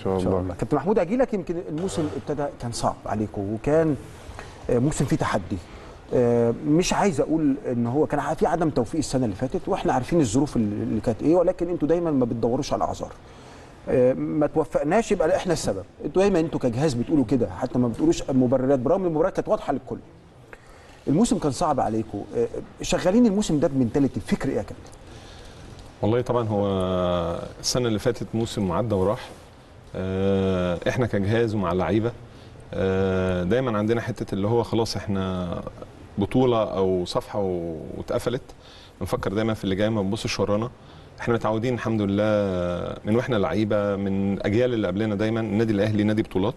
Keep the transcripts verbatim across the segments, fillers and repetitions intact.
شاء الله. الله. كابتن محمود اجي لك، يمكن الموسم ابتدى كان صعب عليكم وكان موسم فيه تحدي. مش عايز اقول ان هو كان في عدم توفيق السنه اللي فاتت، واحنا عارفين الظروف اللي كانت ايه، ولكن انتوا دايما ما بتدوروش على اعذار. ما توفقناش يبقى احنا السبب. انتوا دايما انتوا كجهاز بتقولوا كده، حتى ما بتقولوش مبررات، برغم المباراه كانت واضحه للكل. الموسم كان صعب عليكم، شغالين الموسم ده بمنتاليتي، فكر ايه يا كابتن؟ والله طبعا هو السنه اللي فاتت موسم عدى وراح. احنا كجهاز ومع اللعيبه دايما عندنا حته اللي هو خلاص احنا بطوله او صفحه واتقفلت، بنفكر دايما في اللي جاي، ما بنبصش ورانا. احنا متعودين الحمد لله من واحنا لعيبه، من اجيال اللي قبلنا، دايما النادي الاهلي نادي بطولات.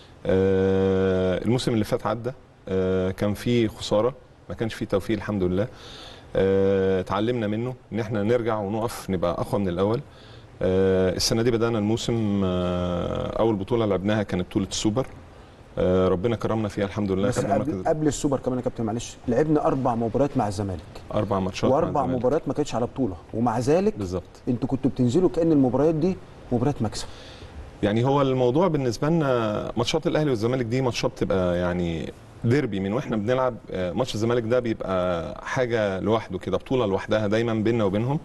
الموسم اللي فات عدى كان فيه خساره، ما كانش فيه توفيق الحمد لله. اتعلمنا منه ان احنا نرجع ونقف نبقى اقوى من الاول. السنه دي بدانا الموسم، اول بطوله لعبناها كانت بطوله السوبر، ربنا كرمنا فيها الحمد لله. بس قبل, قبل السوبر كمان يا كابتن معلش، لعبنا اربع مباريات مع الزمالك، اربع ماتشات واربع مباريات ما كانتش على بطوله، ومع ذلك بالظبط انتوا كنتوا بتنزلوا كأن المباريات دي مباريات مكسب. يعني هو الموضوع بالنسبه لنا ماتشات الاهلي والزمالك دي ماتشات بتبقى يعني ديربي من واحنا بنلعب. ماتش الزمالك ده بيبقى حاجه لوحده كده، بطوله لوحدها دايما بيننا وبينهم.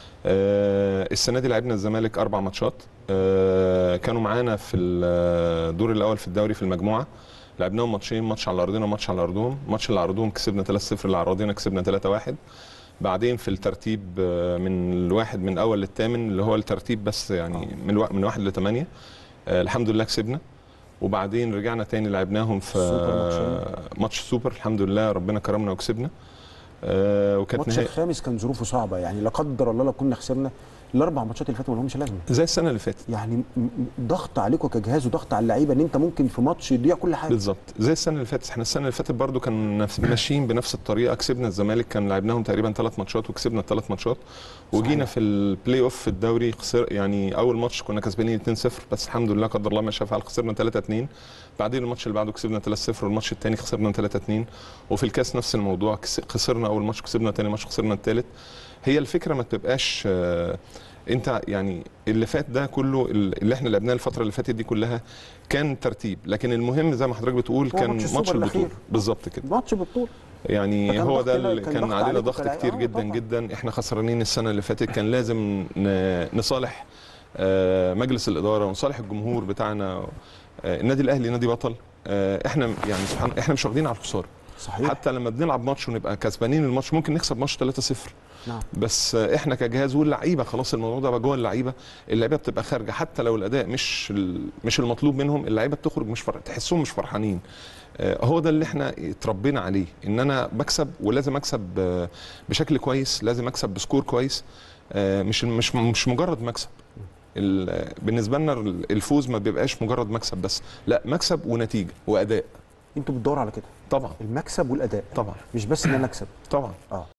السنه دي لعبنا الزمالك اربع ماتشات، كانوا معانا في الدور الاول في الدوري في المجموعه، لعبناهم ماتشين، ماتش على ارضنا وماتش على ارضهم. الماتش اللي على ارضهم كسبنا ثلاثة صفر، اللي على ارضنا كسبنا ثلاثة واحد. بعدين في الترتيب من الواحد من الاول للثامن، اللي هو الترتيب بس يعني من من واحد لثمانيه، الحمد لله كسبنا. وبعدين رجعنا تاني لعبناهم في ماتش سوبر، الحمد لله ربنا كرمنا وكسبنا. آه وكانت الماتش الخامس كان ظروفه صعبه، يعني لا قدر الله لو كنا خسرنا الاربع ماتشات اللي فاتوا ما لهمش لازمه، زي السنه اللي فاتت. يعني ضغط عليكم كجهاز وضغط على اللعيبه ان انت ممكن في ماتش يضيع كل حاجه. بالظبط زي السنه اللي فاتت. احنا السنه اللي فاتت برضو كان ماشيين بنفس الطريقه، كسبنا الزمالك، كان لعبناهم تقريبا ثلاث ماتشات وكسبنا الثلاث ماتشات، وجينا في البلاي اوف في الدوري خسر، يعني اول ماتش كنا كسبانين اتنين صفر، بس الحمد لله قدر الله ما شاء فعل خسرنا ثلاثة اتنين. بعدين الماتش اللي بعده كسبنا ثلاثة صفر، والماتش الثاني خسرنا ثلاثة اتنين. وفي الكاس نفس الموضوع، خسرنا اول ماتش كسبنا ثاني ماتش خسرنا الثالث. هي الفكره ما تبقاش آه انت يعني اللي فات ده كله، اللي احنا لعبناه الفتره اللي فاتت دي كلها كان ترتيب، لكن المهم زي ما حضرتك بتقول كان ماتش البطوله. بالظبط كده، ماتش بالطول. يعني هو ده اللي كان, كان علينا ضغط كتير جدا طبعا. جدا. احنا خسرانين السنه اللي فاتت، كان لازم نصالح مجلس الاداره ونصالح الجمهور بتاعنا. النادي الاهلي نادي بطل، احنا يعني سبحان احنا مش واخدين على الخساره. صحيح. حتى لما بنلعب ماتش ونبقى كسبانين الماتش ممكن نكسب ماتش ثلاثة صفر. نعم. بس احنا كجهاز واللعيبه خلاص الموضوع ده بقى جوه اللعيبه، اللعيبه بتبقى خارجه حتى لو الاداء مش مش المطلوب منهم، اللعيبه بتخرج مش فر... تحسهم مش فرحانين. آه هو ده اللي احنا اتربينا عليه، ان انا بكسب ولازم اكسب آه بشكل كويس، لازم اكسب بسكور كويس، آه مش مش مش مجرد مكسب. بالنسبه لنا الفوز ما بيبقاش مجرد مكسب بس، لا مكسب ونتيجه واداء. انتوا بتدوروا على كده طبعا، المكسب والاداء طبعا، مش بس ان انا اكسب طبعا. اه